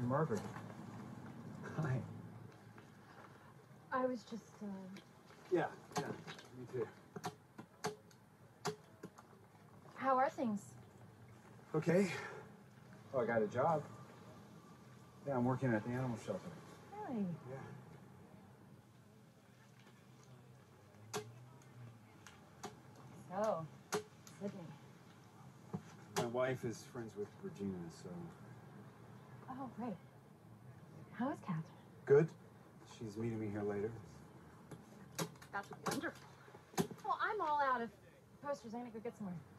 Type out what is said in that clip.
Margaret. Hi. I was just, Yeah, me too. How are things? Okay. Oh, I got a job. Yeah, I'm working at the animal shelter. Really? Yeah. So, Sydney. My wife is friends with Regina, so... Oh, great. How is Catherine? Good. She's meeting me here later. That's wonderful. Well, I'm all out of posters. I'm gonna go get some more.